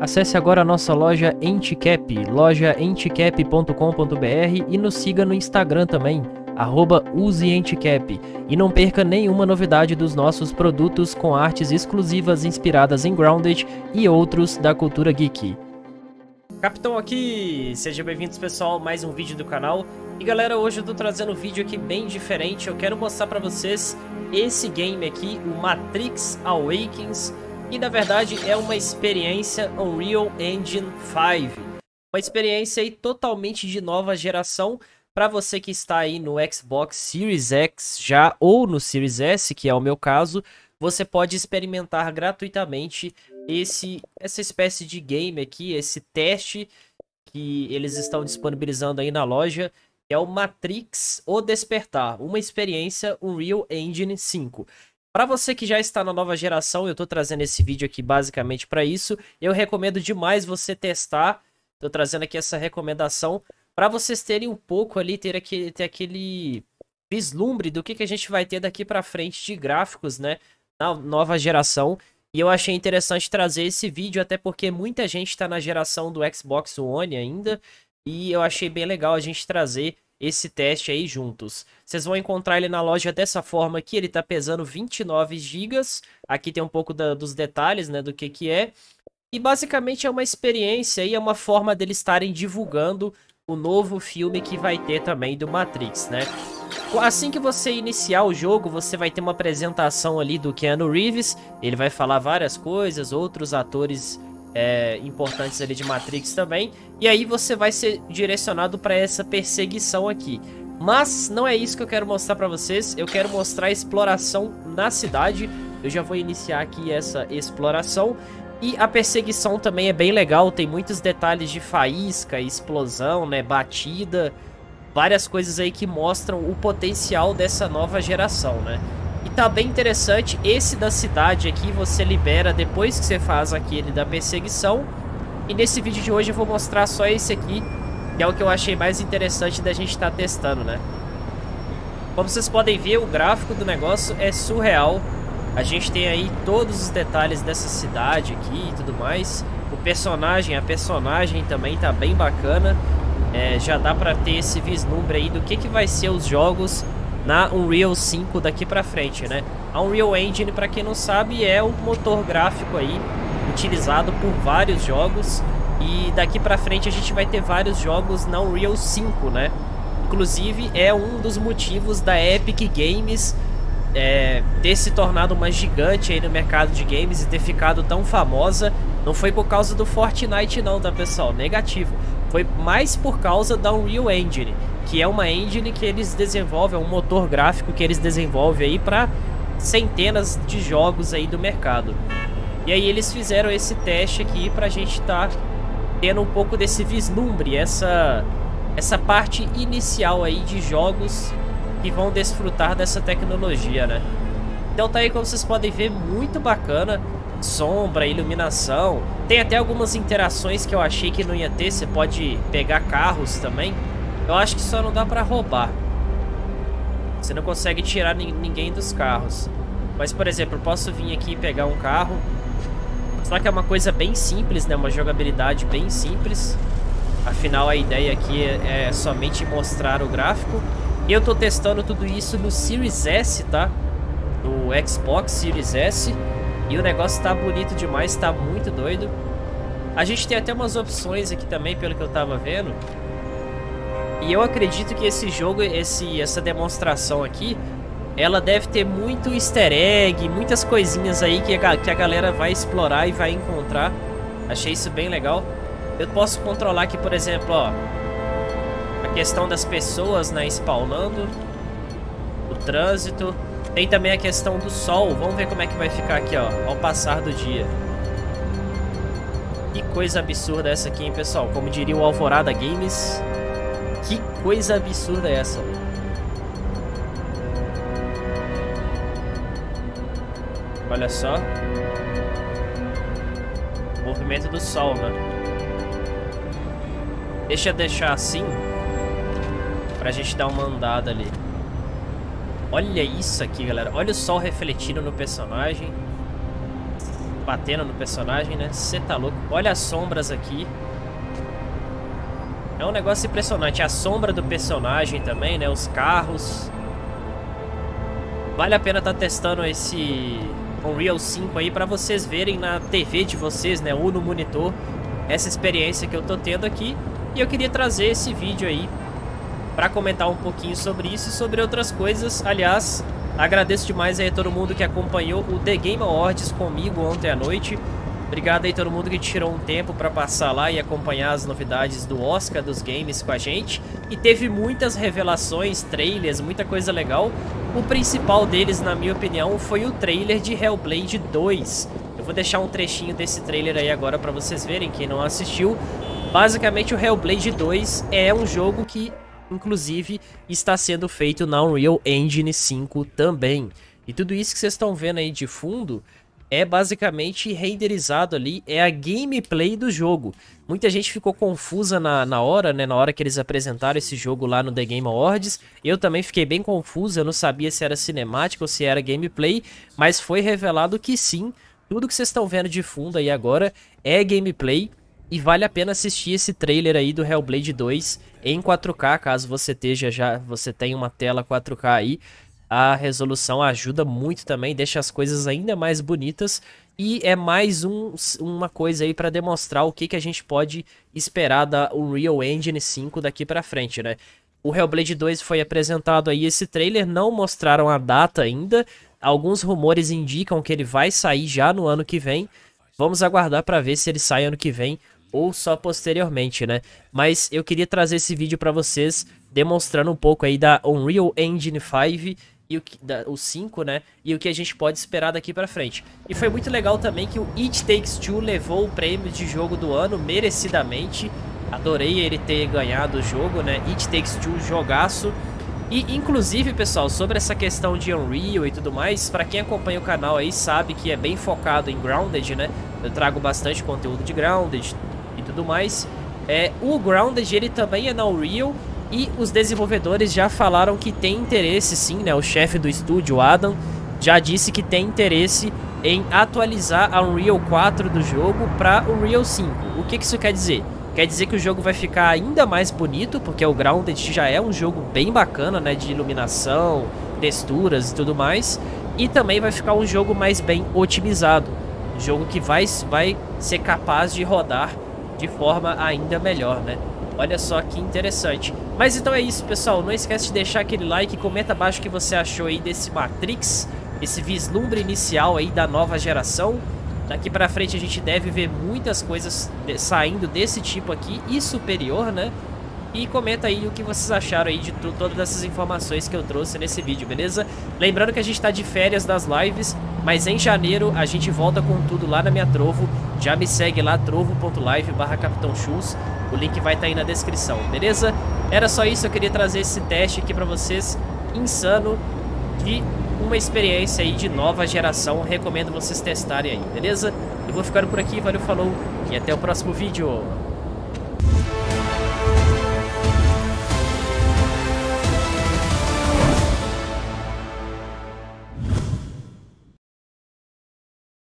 Acesse agora a nossa loja Anticap, lojaanticap.com.br e nos siga no Instagram também, @useanticap. E não perca nenhuma novidade dos nossos produtos com artes exclusivas inspiradas em Grounded e outros da cultura geek. Capitão aqui, sejam bem-vindos pessoal, mais um vídeo do canal. E galera, hoje eu tô trazendo um vídeo aqui bem diferente. Eu quero mostrar pra vocês esse game aqui, o Matrix Awakens. E na verdade é uma experiência Unreal Engine 5. Uma experiência aí totalmente de nova geração. Para você que está aí no Xbox Series X já ou no Series S, que é o meu caso, você pode experimentar gratuitamente essa espécie de game aqui, esse teste que eles estão disponibilizando aí na loja, que é o Matrix O Despertar, uma experiência Unreal Engine 5. Para você que já está na nova geração, eu estou trazendo esse vídeo aqui basicamente para isso. Eu recomendo demais você testar. Estou trazendo aqui essa recomendação para vocês terem um pouco ali, ter aquele vislumbre do que a gente vai ter daqui para frente de gráficos, né, na nova geração. E eu achei interessante trazer esse vídeo, até porque muita gente está na geração do Xbox One ainda. E eu achei bem legal a gente trazer esse teste aí juntos. Vocês vão encontrar ele na loja dessa forma aqui, ele tá pesando 29 GB. Aqui tem um pouco dos detalhes, né, do que é. E basicamente é uma experiência e é uma forma deles estarem divulgando o novo filme que vai ter também do Matrix, né? Assim que você iniciar o jogo, você vai ter uma apresentação ali do Keanu Reeves. Ele vai falar várias coisas, outros atores importantes ali de Matrix também. E aí você vai ser direcionado para essa perseguição aqui. Mas não é isso que eu quero mostrar para vocês. Eu quero mostrar a exploração na cidade. Eu já vou iniciar aqui essa exploração. E a perseguição também é bem legal. Tem muitos detalhes de faísca, explosão, né, batida. Várias coisas aí que mostram o potencial dessa nova geração, né? E tá bem interessante. Esse da cidade aqui você libera depois que você faz aquele da perseguição. E nesse vídeo de hoje eu vou mostrar só esse aqui, que é o que eu achei mais interessante da gente estar testando, né? Como vocês podem ver, o gráfico do negócio é surreal. A gente tem aí todos os detalhes dessa cidade aqui e tudo mais. A personagem também tá bem bacana. Já dá pra ter esse vislumbre aí do que vai ser os jogos na Unreal 5 daqui pra frente, né? A Unreal Engine, pra quem não sabe, é o motor gráfico aí utilizado por vários jogos. E daqui pra frente a gente vai ter vários jogos na Unreal 5, né? Inclusive é um dos motivos da Epic Games ter se tornado uma gigante aí no mercado de games e ter ficado tão famosa. Não foi por causa do Fortnite não, tá pessoal? Negativo. Foi mais por causa da Unreal Engine, que é uma engine que eles desenvolvem, é um motor gráfico que eles desenvolvem aí para centenas de jogos aí do mercado. E aí eles fizeram esse teste aqui pra gente tá tendo um pouco desse vislumbre, essa parte inicial aí de jogos que vão desfrutar dessa tecnologia, né? Então tá aí, como vocês podem ver, muito bacana. Sombra, iluminação. Tem até algumas interações que eu achei que não ia ter. Você pode pegar carros também. Eu acho que só não dá pra roubar. Você não consegue tirar ninguém dos carros. Mas, por exemplo, eu posso vir aqui e pegar um carro. Só que é uma coisa bem simples, né? Uma jogabilidade bem simples. Afinal, a ideia aqui é somente mostrar o gráfico. E eu tô testando tudo isso no Series S, tá? No Xbox Series S. E o negócio tá bonito demais, tá muito doido. A gente tem até umas opções aqui também, pelo que eu tava vendo. E eu acredito que esse jogo, essa demonstração aqui, ela deve ter muito easter egg, muitas coisinhas aí que a galera vai explorar e vai encontrar. Achei isso bem legal. Eu posso controlar aqui, por exemplo, ó, a questão das pessoas, né, spawnando, o trânsito. Tem também a questão do sol. Vamos ver como é que vai ficar aqui, ó, ao passar do dia. Que coisa absurda essa aqui, hein, pessoal? Como diria o Alvorada Games, que coisa absurda é essa? Olha só. O movimento do sol, né? Deixa eu deixar assim pra gente dar uma andada ali. Olha isso aqui, galera. Olha o sol refletindo no personagem. batendo no personagem, né? Você tá louco. Olha as sombras aqui. É um negócio impressionante. A sombra do personagem também, né? Os carros. Vale a pena estar testando esse Unreal 5 aí pra vocês verem na TV de vocês, né? Ou no monitor, essa experiência que eu tô tendo aqui. E eu queria trazer esse vídeo aí pra comentar um pouquinho sobre isso e sobre outras coisas. Aliás, agradeço demais aí a todo mundo que acompanhou o The Game Awards comigo ontem à noite. Obrigado aí a todo mundo que tirou um tempo pra passar lá e acompanhar as novidades do Oscar dos games com a gente. E teve muitas revelações, trailers, muita coisa legal. O principal deles, na minha opinião, foi o trailer de Hellblade 2. Eu vou deixar um trechinho desse trailer aí agora pra vocês verem, quem não assistiu. Basicamente, o Hellblade 2 é um jogo que, inclusive, está sendo feito na Unreal Engine 5 também. E tudo isso que vocês estão vendo aí de fundo é basicamente renderizado ali, é a gameplay do jogo. Muita gente ficou confusa na hora, né? Na hora que eles apresentaram esse jogo lá no The Game Awards. Eu também fiquei bem confuso, eu não sabia se era cinemática ou se era gameplay, mas foi revelado que sim, tudo que vocês estão vendo de fundo aí agora é gameplay. E vale a pena assistir esse trailer aí do Hellblade 2 em 4K, caso você tenha uma tela 4K aí. A resolução ajuda muito também, deixa as coisas ainda mais bonitas. E é mais uma coisa aí para demonstrar o que a gente pode esperar da Unreal Engine 5 daqui para frente, né? O Hellblade 2 foi apresentado aí, esse trailer, não mostraram a data ainda. Alguns rumores indicam que ele vai sair já no ano que vem. Vamos aguardar para ver se ele sai ano que vem ou só posteriormente, né? Mas eu queria trazer esse vídeo para vocês, demonstrando um pouco aí da Unreal Engine 5 e o 5, né? E o que a gente pode esperar daqui pra frente. E foi muito legal também que o It Takes Two levou o prêmio de jogo do ano, merecidamente. Adorei ele ter ganhado o jogo, né? It Takes Two, jogaço. E, inclusive, pessoal, sobre essa questão de Unreal e tudo mais, pra quem acompanha o canal aí sabe que é bem focado em Grounded, né? Eu trago bastante conteúdo de Grounded e tudo mais. O Grounded, ele também é na Unreal. E os desenvolvedores já falaram que tem interesse sim, né? O chefe do estúdio, o Adam, já disse que tem interesse em atualizar a Unreal 4 do jogo para Unreal 5. O que isso quer dizer? Quer dizer que o jogo vai ficar ainda mais bonito, porque o Grounded já é um jogo bem bacana, né? De iluminação, texturas e tudo mais. E também vai ficar um jogo mais bem otimizado. Um jogo que vai ser capaz de rodar de forma ainda melhor, né? Olha só que interessante. Mas então é isso, pessoal. Não esquece de deixar aquele like. Comenta abaixo o que você achou aí desse Matrix. Esse vislumbre inicial aí da nova geração. Daqui pra frente a gente deve ver muitas coisas saindo desse tipo aqui e superior, né? E comenta aí o que vocês acharam aí de todas essas informações que eu trouxe nesse vídeo, beleza? Lembrando que a gente tá de férias das lives, mas em janeiro a gente volta com tudo lá na minha Trovo. Já me segue lá, trovo.live/CapitãoChus. O link vai estar aí na descrição, beleza? Era só isso, eu queria trazer esse teste aqui pra vocês, insano, de uma experiência aí de nova geração. Recomendo vocês testarem aí, beleza? Eu vou ficando por aqui, valeu, falou e até o próximo vídeo.